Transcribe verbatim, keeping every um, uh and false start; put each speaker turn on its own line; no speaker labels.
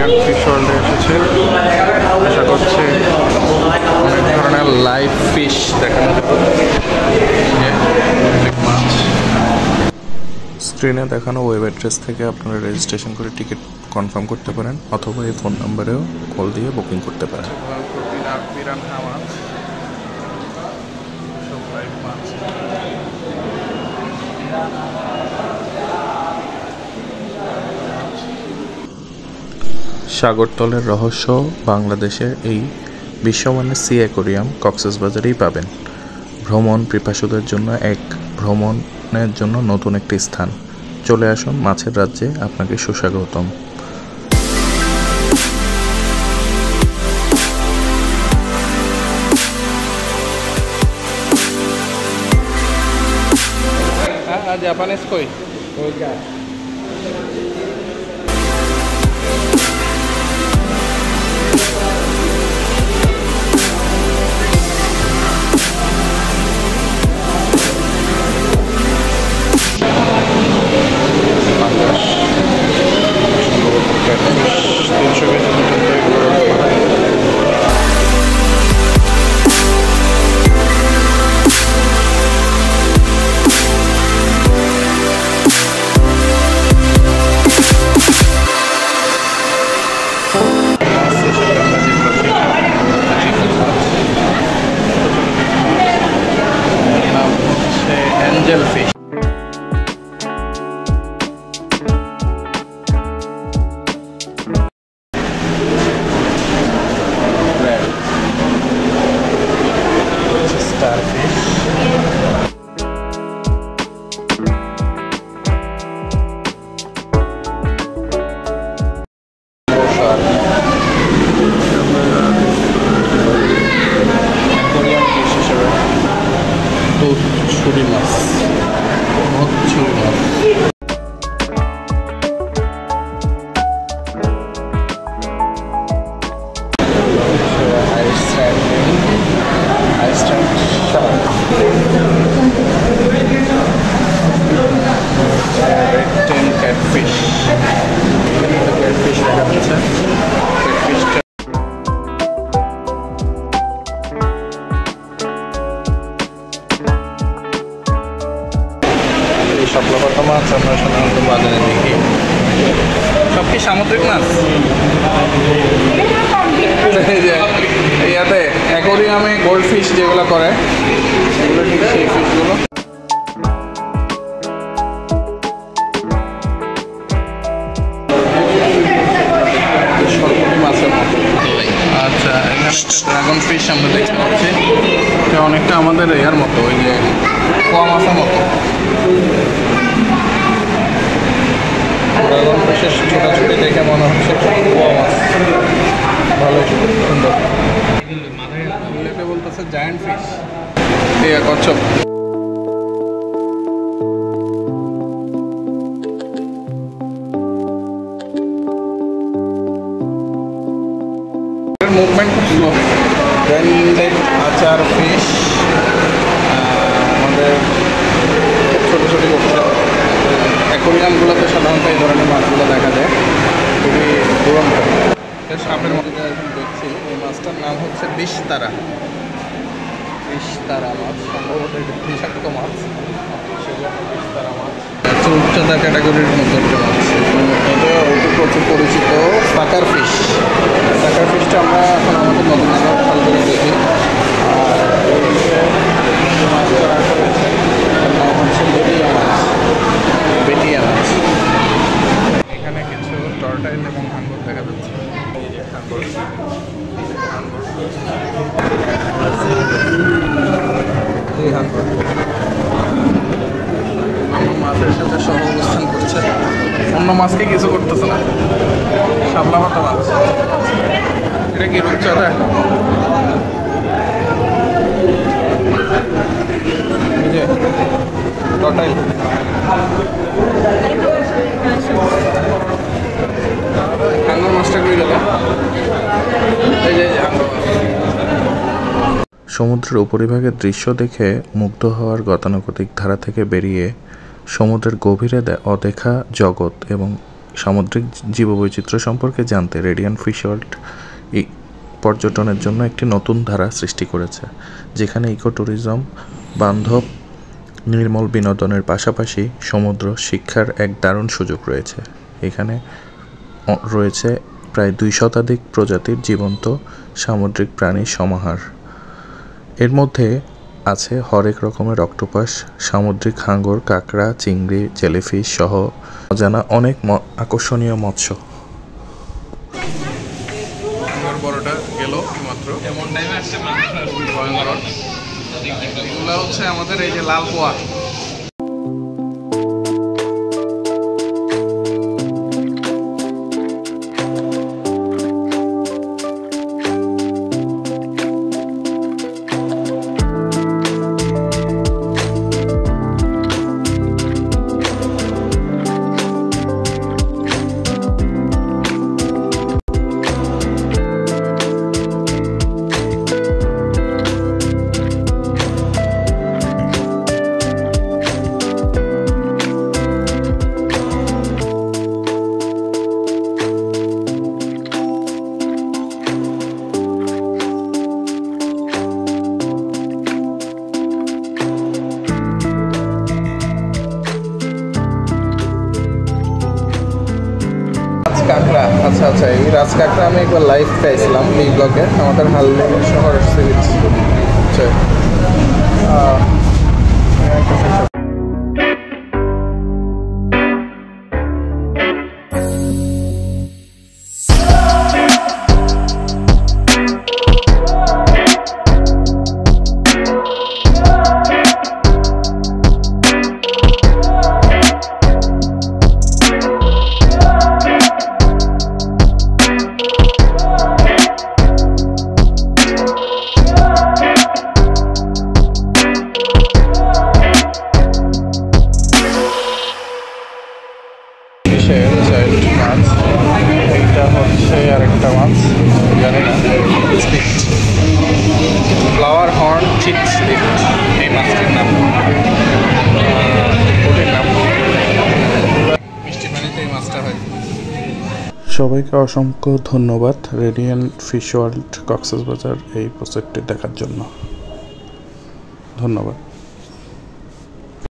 Fish ওয়ার্ল্ডে এসেছে। আশা করছে অনেক ধরনের লাইভ ফিশ দেখানো যাবে। মাছ স্ক্রিনে দেখানো ওয়েব অ্যাড্রেস থেকে আপনারা রেজিস্ট্রেশন করে টিকিট কনফার্ম করতে পারেন, অথবা এই ফোন নাম্বারেও কল দিয়ে বুকিং করতে পারেন। সাগরতলের রহস্য বাংলাদেশের এই বিশ্বমানের সি অ্যাকোরিয়াম কক্সবাজারেই পাবেন। ভ্রমণ পিপাসুদের জন্য এক ভ্রমণের জন্য নতুন একটি স্থান। চলে আসুন মাছের রাজ্যে, আপনাকে সুস্বাগতম। জাপানিজ কই jellyfish. Red. Starfish. Aquarium fish হিসেবে তো ছুরি মাছ, ছুরি মাছ। Catfish. Catfish দেখা যাচ্ছে। Catfish সবগুলো মাছ আমরা সাধারণত বাজারে দেখি। সব কি সামুদ্রিক মাছ? ইয়াতে অ্যাকোরিয়ামে গোল্ড ফিশ যেগুলো করে সেগুলো ঠিক সেই ফিশগুলো। সরপুরি মাছের মতো। আচ্ছা, এখানে ড্রাগন ফিশ আমরা দেখতে পাচ্ছি, এটা অনেকটা আমাদের ইয়ার মতো, ওই যে কোয়া মাছের মতো। ড্রাগন ফিশের ছোটাছুটি দেখে মনে হচ্ছে কোয়া মাছ, ভালো সুন্দর। এগুলোকে বলতেছে জায়ান্ট ফিশ। ঠিক আছে, কচ্ছপ। মুভমেন্ট খুব স্লো। ব্র্যান্ডেড আচার ফিশ আমাদের ছোটো ছোটো করছে। অ্যাকোরিয়ামগুলোতে সাধারণত এই ধরনের মাছগুলো দেখা যায়, খুবই দুরন্ত। সাপের মতো দেখছি। এই মাছটার নাম হচ্ছে বিষতারা। বিষতারা মাছ, সম্ভবত এটা বিষাক্ত মাছ, সেজন্য বিষতারা মাছ। উচ্চতা ক্যাটাগরির মধ্যে একটা মাছ। এটা অতি প্রচুর পরিচিত সাকার ফিশ। সাকার ফিশটা আমরা এখন আমাদের নতুন নতুন খাল করে দেখি। আর মাছটা রাখা হয়েছে, নাম হচ্ছে বেটিয়া মাছ। বেটিয়া মাছ। এখানে কিছু টর্টাইল এবং হাঙ্গর দেখা যাচ্ছে। এই যে হাঙ্গর, এই হাঙ্গর মাছের সাথে সহ অবস্থান করছে, অন্য মাছকে কিছু করতেছে না। শাপলা পাতা মাছ। এটা কি রূপচাঁদা? এই যে টর্টাইল। হাঙ্গর মাছটা কই গেল? এই যে হাঙ্গর মাছ।
সমুদ্রের উপরিভাগের দৃশ্য দেখে মুগ্ধ হওয়ার গতানুগতিক ধারা থেকে বেরিয়ে সমুদ্রের গভীরে অদেখা জগৎ এবং সামুদ্রিক জীববৈচিত্র্য সম্পর্কে জানতে রেডিয়ান্ট ফিশ ওয়ার্ল্ড এই পর্যটনের জন্য একটি নতুন ধারা সৃষ্টি করেছে, যেখানে ইকো ট্যুরিজম বান্ধব নির্মল বিনোদনের পাশাপাশি সমুদ্র শিক্ষার এক দারুণ সুযোগ রয়েছে। এখানে রয়েছে প্রায় দুই শতাধিক প্রজাতির জীবন্ত সামুদ্রিক প্রাণীর সমাহার। এর মধ্যে আছে হরেক রকমের অক্টোপাস, সামুদ্রিক হাঙর, কাঁকড়া, চিংড়ি, জেলিফিশ সহ অজানা অনেক আকর্ষণীয় মৎস্য।
বড়টা গেল মাত্র এমন টাইমে আসছে ভয়ঙ্কর। এগুলো হচ্ছে আমাদের এই যে লাল পোয়া। কাঁকড়া, আচ্ছা আচ্ছা এই রাজ কাঁকড়া আমি একবার লাইভ পেয়েছিলাম এই ব্লগে আমাদের হালদি শহর সিরিজ। এইটা হচ্ছে আরেকটা মাছ, জানি না, ফ্লাওয়ার হর্ন চিক স্লিপ এই মাছটির নাম। মিষ্টি পানিতে এই মাছটা হয়।
সবাইকে অসংখ্য ধন্যবাদ রেডিয়ান্ট ফিশ ওয়ার্ল্ড কক্সবাজার এই প্রজেক্টটি দেখার জন্য। ধন্যবাদ।